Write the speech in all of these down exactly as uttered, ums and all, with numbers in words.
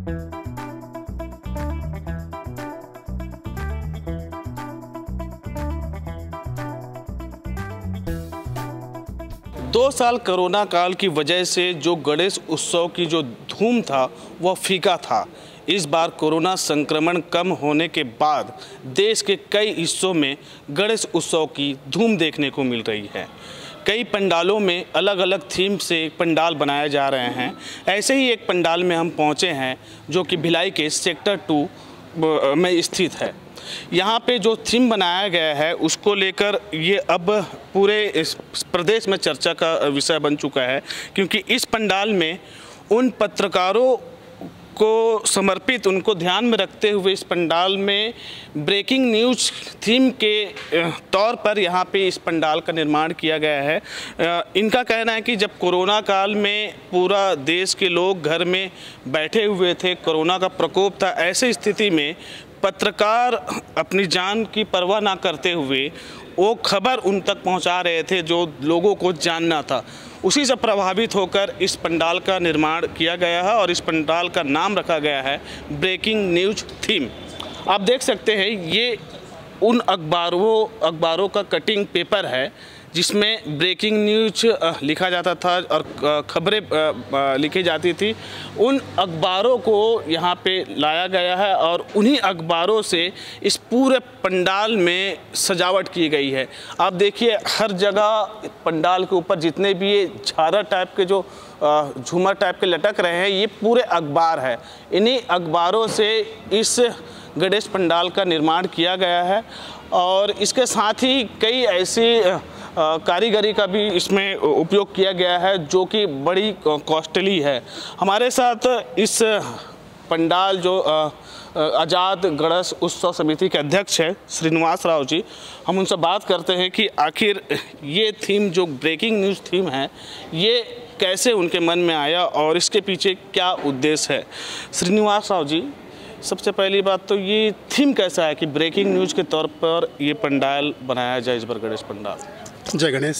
दो साल कोरोना काल की वजह से जो गणेश उत्सव की जो धूम था वह फीका था। इस बार कोरोना संक्रमण कम होने के बाद देश के कई हिस्सों में गणेश उत्सव की धूम देखने को मिल रही है। कई पंडालों में अलग अलग थीम से पंडाल बनाए जा रहे हैं। ऐसे ही एक पंडाल में हम पहुंचे हैं जो कि भिलाई के सेक्टर टू में स्थित है। यहाँ पे जो थीम बनाया गया है उसको लेकर ये अब पूरे इस प्रदेश में चर्चा का विषय बन चुका है, क्योंकि इस पंडाल में उन पत्रकारों को समर्पित, उनको ध्यान में रखते हुए इस पंडाल में ब्रेकिंग न्यूज़ थीम के तौर पर यहाँ पे इस पंडाल का निर्माण किया गया है। इनका कहना है कि जब कोरोना काल में पूरा देश के लोग घर में बैठे हुए थे, कोरोना का प्रकोप था, ऐसे स्थिति में पत्रकार अपनी जान की परवाह ना करते हुए वो खबर उन तक पहुंचा रहे थे जो लोगों को जानना था। उसी से प्रभावित होकर इस पंडाल का निर्माण किया गया है और इस पंडाल का नाम रखा गया है ब्रेकिंग न्यूज़ थीम। आप देख सकते हैं ये उन अखबारों अखबारों का कटिंग पेपर है जिसमें ब्रेकिंग न्यूज़ लिखा जाता था और खबरें लिखी जाती थी। उन अखबारों को यहाँ पे लाया गया है और उन्हीं अखबारों से इस पूरे पंडाल में सजावट की गई है। आप देखिए हर जगह पंडाल के ऊपर जितने भी ये झालर टाइप के जो झूमर टाइप के लटक रहे हैं, ये पूरे अखबार है। इन्हीं अखबारों से इस गणेश पंडाल का निर्माण किया गया है और इसके साथ ही कई ऐसी कारीगरी का भी इसमें उपयोग किया गया है जो कि बड़ी कॉस्टली है। हमारे साथ इस पंडाल जो आज़ाद गणेश उत्सव समिति के अध्यक्ष है श्रीनिवास राव जी, हम उनसे बात करते हैं कि आखिर ये थीम जो ब्रेकिंग न्यूज़ थीम है ये कैसे उनके मन में आया और इसके पीछे क्या उद्देश्य है। श्रीनिवास राव जी, सबसे पहली बात तो ये थीम कैसा है कि ब्रेकिंग न्यूज़ के तौर पर ये पंडाल बनाया जाए इस बार गणेश पंडाल? जय गणेश।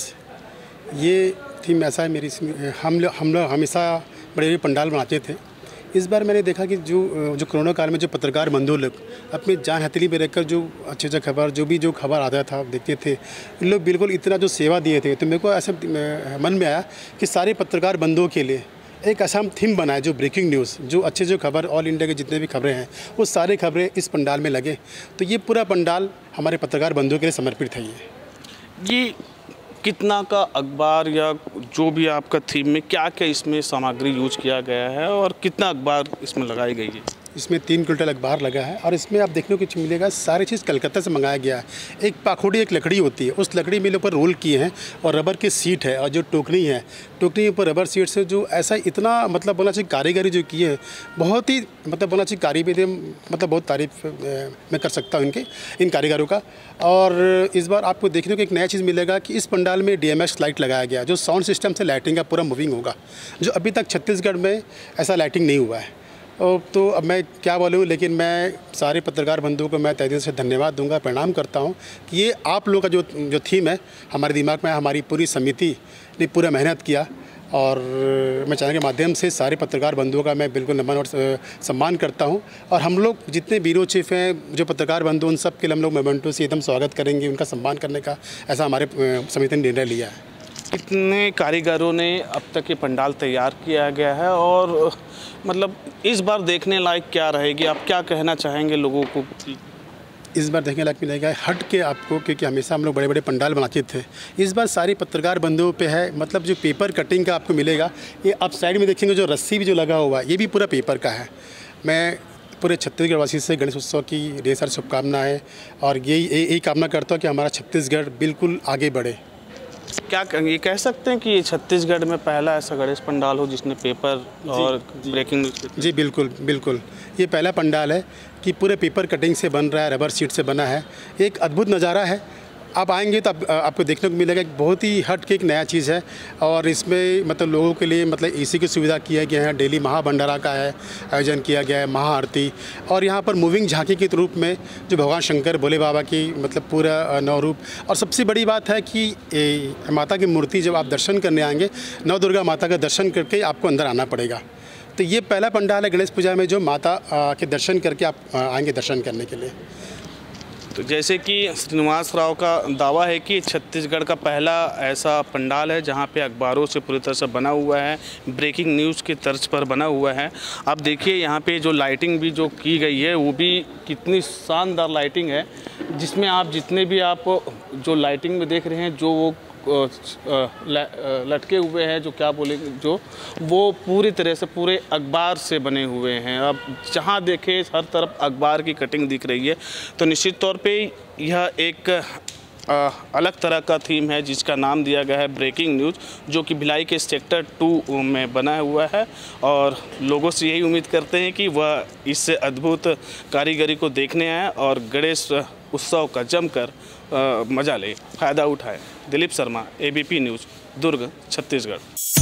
ये थीम ऐसा है, मेरी हम लोग हम लोग हमेशा बड़े बड़े पंडाल बनाते थे। इस बार मैंने देखा कि जो जो कोरोना काल में जो पत्रकार बंधु लोग अपनी जान हथेली पे रखकर जो अच्छे अच्छे खबर जो भी जो खबर आता था देखते थे, इन लोग बिल्कुल इतना जो सेवा दिए थे, तो मेरे को ऐसे मन में आया कि सारे पत्रकार बंधुओं के लिए एक ऐसा हम थीम बनाए जो ब्रेकिंग न्यूज़, जो अच्छे जो खबर ऑल इंडिया के जितने भी खबरें हैं वो सारे खबरें इस पंडाल में लगे। तो ये पूरा पंडाल हमारे पत्रकार बंधुओं के लिए समर्पित है। ये ये कितना का अखबार या जो भी आपका थीम में क्या क्या इसमें सामग्री यूज किया गया है और कितना अखबार इसमें लगाई गई है? इसमें तीन क्विंटल अखबार लगा है और इसमें आप देखने को मिलेगा सारी चीज़ कलकत्ता से मंगाया गया है। एक पाखुड़ी एक लकड़ी होती है, उस लकड़ी में ऊपर रोल किए हैं और रबर की सीट है और जो टोकनी है, टोकनी के ऊपर रबर सीट से जो ऐसा इतना मतलब बोलना चाहिए कारीगरी जो की है, बहुत ही मतलब बोलना चाहिए कारीगरी, मतलब बहुत तारीफ मैं कर सकता हूँ इनके इन कारीगरों का। और इस बार आपको देखने को एक नया चीज़ मिलेगा कि इस पंडाल में डी एम एक्स लाइट लगाया गया जो साउंड सिस्टम से लाइटिंग का पूरा मूविंग होगा, जो अभी तक छत्तीसगढ़ में ऐसा लाइटिंग नहीं हुआ है। और तो अब मैं क्या बोलूँ, लेकिन मैं सारे पत्रकार बंधुओं को मैं तहे दिल से धन्यवाद दूंगा, प्रणाम करता हूं कि ये आप लोगों का जो जो थीम है हमारे दिमाग में, हमारी पूरी समिति ने पूरा मेहनत किया और मैं चैनल के माध्यम से सारे पत्रकार बंधुओं का मैं बिल्कुल नमन और सम्मान करता हूं। और हम लोग जितने ब्यूरो चीफ हैं, जो पत्रकार बंधु, उन सब के लिए हम लोग मोमेंटो से एकदम स्वागत करेंगे, उनका सम्मान करने का ऐसा हमारे समिति ने निर्णय लिया है। कितने कारीगरों ने अब तक ये पंडाल तैयार किया गया है और मतलब इस बार देखने लायक क्या रहेगी? आप क्या कहना चाहेंगे लोगों को? इस बार देखने लायक मिलेगा हट के आपको, क्योंकि हमेशा हम लोग बड़े बड़े पंडाल बनाते थे। इस बार सारी पत्रकार बंधुओं पे है, मतलब जो पेपर कटिंग का आपको मिलेगा। ये आप साइड में देखेंगे जो रस्सी भी जो लगा हुआ है ये भी पूरा पेपर का है। मैं पूरे छत्तीसगढ़ वासी से गणेश उत्सव की ढेर सारी शुभकामनाएँ और यही यही कामना करता हूँ कि हमारा छत्तीसगढ़ बिल्कुल आगे बढ़े। क्या ये कह सकते हैं कि ये छत्तीसगढ़ में पहला ऐसा गणेश पंडाल हो जिसने पेपर और ब्रेकिंग न्यूज़? जी बिल्कुल बिल्कुल, ये पहला पंडाल है कि पूरे पेपर कटिंग से बन रहा है, रबर शीट से बना है। एक अद्भुत नज़ारा है। आप आएंगे तो आप, आपको देखने को मिलेगा एक बहुत ही हट के एक नया चीज़ है। और इसमें मतलब लोगों के लिए मतलब एसी की सुविधा किया गया है। डेली महाभंडारा का है आयोजन किया गया है, महाआरती, और यहाँ पर मूविंग झांकी के रूप में जो भगवान शंकर भोले बाबा की मतलब पूरा नौ रूप। और सबसे बड़ी बात है कि ए, माता की मूर्ति जब आप दर्शन करने आएंगे, नौ दुर्गा माता का दर्शन करके आपको अंदर आना पड़ेगा। तो ये पहला पंडाल है गणेश पूजा में जो माता के दर्शन करके आप आएंगे दर्शन करने के लिए। तो जैसे कि श्रीनिवास राव का दावा है कि छत्तीसगढ़ का पहला ऐसा पंडाल है जहां पे अखबारों से पूरी तरह से बना हुआ है, ब्रेकिंग न्यूज़ की तर्ज पर बना हुआ है। आप देखिए यहां पे जो लाइटिंग भी जो की गई है वो भी कितनी शानदार लाइटिंग है, जिसमें आप जितने भी आप जो लाइटिंग में देख रहे हैं जो वो लटके हुए हैं, जो क्या बोलेंगे, जो वो पूरी तरह से पूरे अखबार से बने हुए हैं। अब जहाँ देखें हर तरफ अखबार की कटिंग दिख रही है। तो निश्चित तौर पे यह एक आ, अलग तरह का थीम है जिसका नाम दिया गया है ब्रेकिंग न्यूज़, जो कि भिलाई के सेक्टर टू में बना हुआ है। और लोगों से यही उम्मीद करते हैं कि वह इस अद्भुत कारीगरी को देखने आए और गणेश उत्सव का जमकर मज़ा ले, फ़ायदा उठाए। Dilip Sharma, ABP news, Durg, Chhattisgarh.